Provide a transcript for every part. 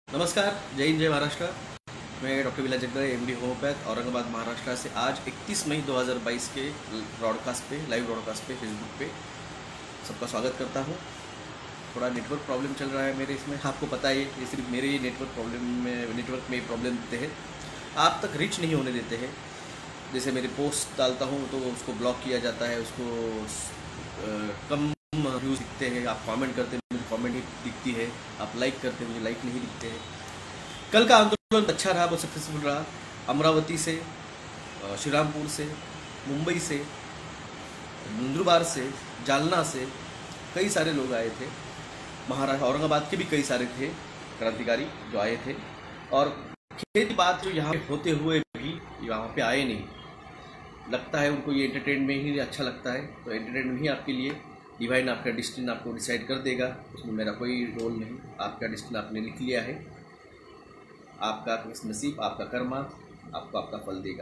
नमस्कार, जय हिंद, जय महाराष्ट्र। मैं doctor Vilas Jagdal, MD homeopath, Aurangabad Maharashtra से आज 31 मई 2022 के ब्रॉडकास्ट पे, लाइव ब्रॉडकास्ट पे, फेसबुक पे सबका स्वागत करता हूँ। थोड़ा नेटवर्क प्रॉब्लम चल रहा है मेरे इसमें, आपको पता है ये सिर्फ मेरे ही नेटवर्क में प्रॉब्लम देते हैं, आप तक रीच नहीं होने देते हैं। जैसे मेरे पोस्ट डालता हूँ तो उसको ब्लॉक किया जाता है, उसको कम व्यूज़ दिखते हैं। आप कमेंट करते हैं, मुझे कमेंट ही दिखती है। आप लाइक करते हैं, मुझे लाइक नहीं दिखते हैं। कल का आंदोलन अच्छा रहा, बहुत सक्सेसफुल रहा। अमरावती से, श्रीरामपुर से, मुंबई से, नंदुरबार से, जालना से कई सारे लोग आए थे। महाराष्ट्र औरंगाबाद के भी कई सारे थे क्रांतिकारी जो आए थे। और खेत की बात जो यहाँ पे होते हुए भी यहाँ पे आए नहीं, लगता है उनको ये एंटरटेनमेंट ही अच्छा लगता है। तो एंटरटेनमेंट ही आपके लिए डिवाइन, आपका डिस्टिन आपको डिसाइड कर देगा, उसमें मेरा कोई रोल नहीं। आपका डिस्टिन आपने लिख लिया है, आपका नसीब, आपका कर्मा आपको आपका फल देगा।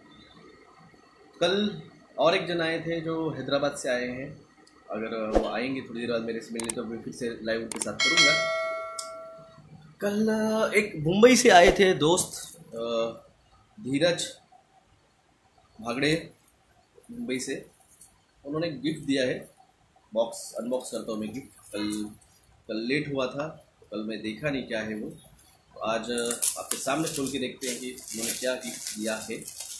कल और एक जन आए थे जो हैदराबाद से आए हैं। अगर वो आएंगे थोड़ी देर बाद मेरे से मिलने तो मैं फिर से लाइव उनके साथ करूँगा। कल एक मुंबई से आए थे दोस्त, धीरज भागड़े, मुंबई से। उन्होंने गिफ्ट दिया है, बॉक्स अनबॉक्स करता हूँ मैं गिफ्ट। कल लेट हुआ था, कल मैं देखा नहीं क्या है वो। तो आज आपके सामने खोल के देखते हैं कि उन्होंने क्या गिफ्ट दिया है।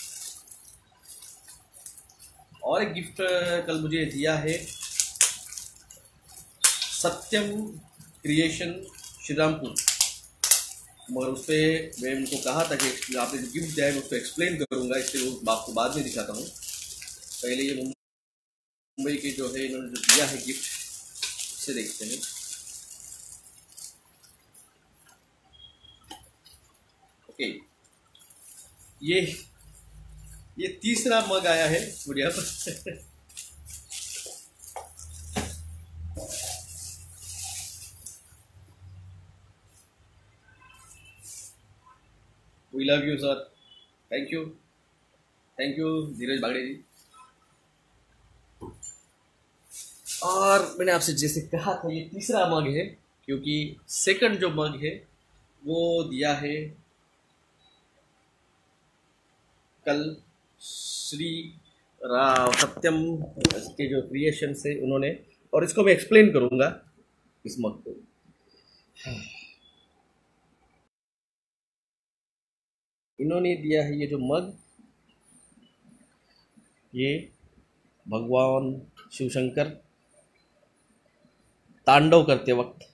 और एक गिफ्ट कल मुझे दिया है सत्यम क्रिएशन श्रीरामपुर। मगर उस पर मैं उनको कहा था कि आपने जो गिफ्ट दिया है मैं उसको एक्सप्लेन करूँगा, इसलिए वो आपको बाद में दिखाता हूँ। पहले ये मुंबई के जो है इन्होंने जो दिया है गिफ्ट, उससे देखते हैं। ओके, ये तीसरा मग आया है मुझे अब। We love you sir, thank you Dhiraj Bagde ji. और मैंने आपसे जैसे कहा था ये तीसरा मग है, क्योंकि सेकंड जो मग है वो दिया है कल श्री सत्यम के जो क्रिएशन से उन्होंने, और इसको मैं एक्सप्लेन करूंगा इस मग को। इन्होंने दिया है ये जो मग, ये भगवान शिवशंकर तांडव करते वक्त,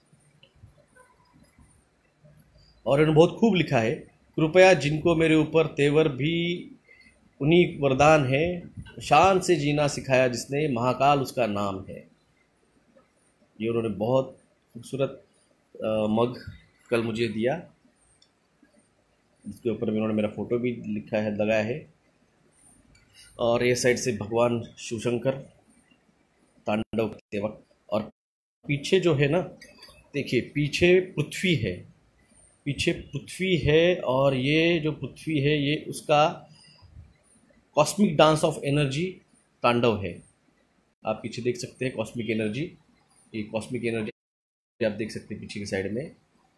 और इन्होंने बहुत खूब लिखा है, कृपया जिनको मेरे ऊपर तेवर भी उन्हीं वरदान है, शान से जीना सिखाया जिसने, महाकाल उसका नाम है। ये उन्होंने बहुत खूबसूरत मग कल मुझे दिया, जिसके ऊपर उन्होंने मेरा फोटो भी लिखा है, लगाया है। और ये साइड से भगवान शिवशंकर तांडव करते वक्त, और पीछे जो है ना, देखिए पीछे पृथ्वी है, पीछे पृथ्वी है। और ये जो पृथ्वी है ये उसका कॉस्मिक डांस ऑफ एनर्जी तांडव है। आप पीछे देख सकते हैं कॉस्मिक एनर्जी, ये कॉस्मिक एनर्जी आप देख सकते हैं पीछे की साइड में।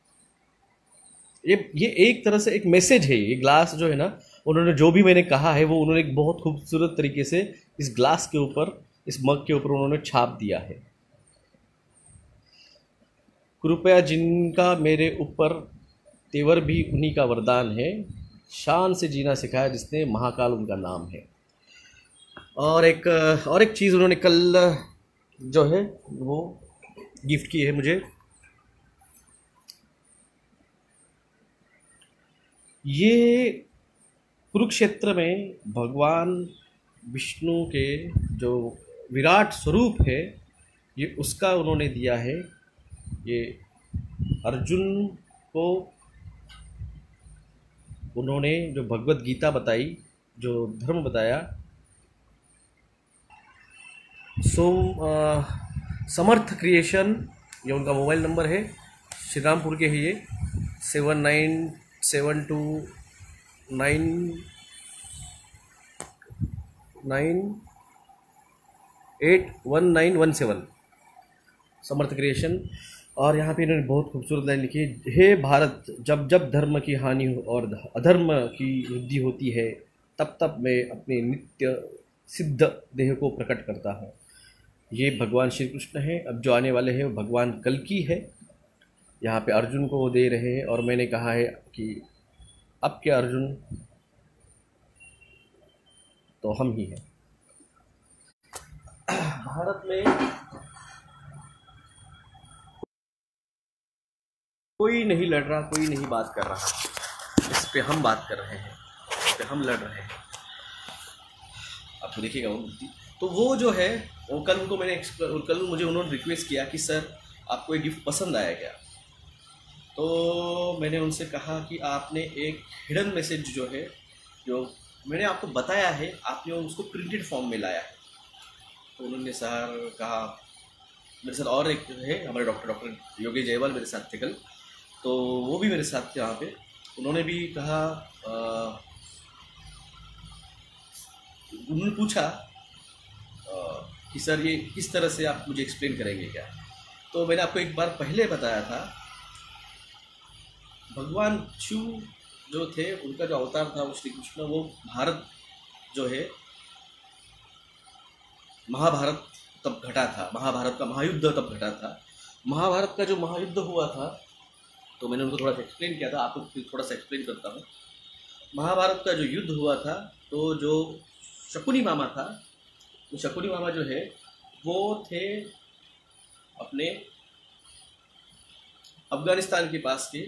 ये एक तरह से एक मैसेज है। ये ग्लास जो है ना, उन्होंने जो भी मैंने कहा है वो उन्होंने एक बहुत खूबसूरत तरीके से इस ग्लास के ऊपर, इस मग के ऊपर उन्होंने छाप दिया है। कृपया जिनका मेरे ऊपर तेवर भी उन्हीं का वरदान है, शान से जीना सिखाया जिसने, महाकाल उनका नाम है। और एक चीज़ उन्होंने कल जो है वो गिफ्ट की है मुझे। ये कुरुक्षेत्र में भगवान विष्णु के जो विराट स्वरूप है, ये उसका उन्होंने दिया है। ये अर्जुन को उन्होंने जो भगवत गीता बताई, जो धर्म बताया, समर्थ क्रिएशन, ये उनका मोबाइल नंबर है, श्रीरामपुर के ही ये 797299981917 समर्थ क्रिएशन। और यहाँ पे इन्होंने बहुत खूबसूरत लाइन लिखी है, हे भारत, जब जब धर्म की हानि हो और अधर्म की वृद्धि होती है, तब तब मैं अपने नित्य सिद्ध देह को प्रकट करता हूँ। ये भगवान श्री कृष्ण है। अब जो आने वाले हैं वो भगवान कल्कि है। यहाँ पे अर्जुन को वो दे रहे हैं, और मैंने कहा है कि अब के अर्जुन तो हम ही हैं। भारत में कोई नहीं लड़ रहा, कोई नहीं बात कर रहा, इस पे हम बात कर रहे हैं, इस पे हम लड़ रहे हैं। आपको देखिएगा वो मूर्ति। तो वो जो है, वो कल उनको कल मुझे उन्होंने रिक्वेस्ट किया कि सर आपको ये गिफ्ट पसंद आया क्या। तो मैंने उनसे कहा कि आपने एक हिडन मैसेज जो है, जो मैंने आपको बताया है, आपने उसको प्रिंटेड फॉर्म में लाया है। तो उन्होंने सर कहा, मेरे साथ और एक है हमारे डॉक्टर योगेश जयवाल मेरे साथ थे कल, तो वो भी मेरे साथ थे वहाँ पे। उन्होंने भी कहा, उन्होंने पूछा कि सर ये किस तरह से आप मुझे एक्सप्लेन करेंगे क्या। तो मैंने आपको एक बार पहले बताया था, भगवान शिव जो थे, उनका जो अवतार था वो श्री कृष्ण, वो भारत जो है, महाभारत तब घटा था, महाभारत का महायुद्ध तब घटा था। महाभारत का जो महायुद्ध हुआ था, तो मैंने उनको थोड़ा सा एक्सप्लेन किया था, आपको फिर थोड़ा सा एक्सप्लेन करता हूँ। महाभारत का जो युद्ध हुआ था, तो जो शकुनी मामा था, वो शकुनी मामा जो है वो थे अपने अफगानिस्तान के पास के,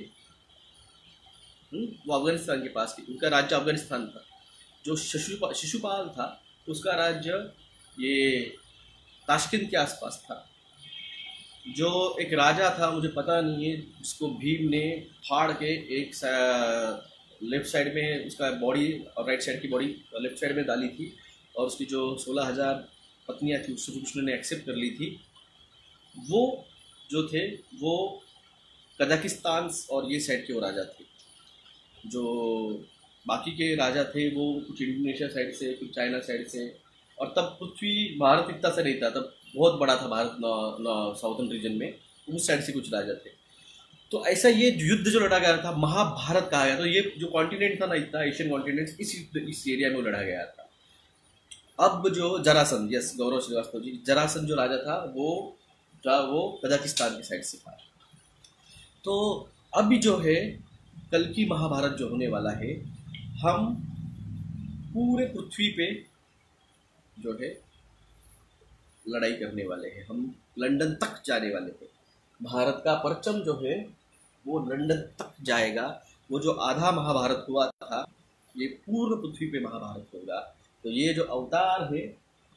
वो अफगानिस्तान के पास के, उनका राज्य अफगानिस्तान था। जो शिशुपाल था, उसका राज्य ये ताशकंद के आसपास था। जो एक राजा था, मुझे पता नहीं है, जिसको भीम ने फाड़ के एक लेफ्ट साइड में उसका बॉडी और राइट साइड की बॉडी लेफ्ट साइड में डाली थी, और उसकी जो 16,000 पत्नियां थी उसको कृष्ण ने एक्सेप्ट कर ली थी। वो जो थे वो कजाकिस्तान और ये साइड के वो राजा थे। जो बाकी के राजा थे वो कुछ इंडोनेशिया साइड से, कुछ चाइना साइड से, और तब पृथ्वी भारत इतना से नहीं था, तब बहुत बड़ा था भारत साउथर्न रीजन में, उस साइड से कुछ राजा थे। तो ऐसा ये युद्ध जो लड़ा गया था, महाभारत कहा गया। तो ये जो कॉन्टिनेंट था ना, इतना एशियन कॉन्टिनेंट, इस एरिया में वो लड़ा गया था। अब जो जरासंध, यस गौरव श्रीवास्तव जी, जरासंध जो राजा था वो कजाकिस्तान के साइड से था। तो अभी जो है कल की महाभारत जो होने वाला है, हम पूरे पृथ्वी पे जो है लड़ाई करने वाले हैं, हम लंदन तक जाने वाले हैं। भारत का परचम जो है वो लंदन तक जाएगा। वो जो आधा महाभारत हुआ था, ये पूर्ण पृथ्वी पे महाभारत होगा। तो ये जो अवतार है,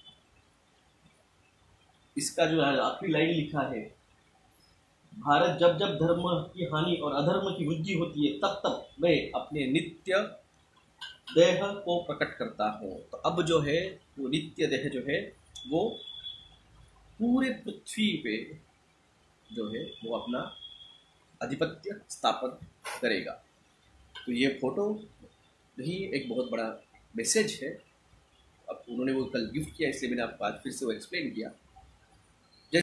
इसका जो आखिरी लाइन लिखा है, भारत जब जब धर्म की हानि और अधर्म की वृद्धि होती है, तब तब मैं अपने नित्य देह को प्रकट करता हूँ। तो अब जो है वो नित्य देह जो है वो पूरे पृथ्वी पे जो है वो अपना आधिपत्य स्थापन करेगा। तो ये फोटो ही एक बहुत बड़ा मैसेज है। अब उन्होंने वो कल गिफ्ट किया, इसलिए मैंने आपको आज फिर से वो एक्सप्लेन किया।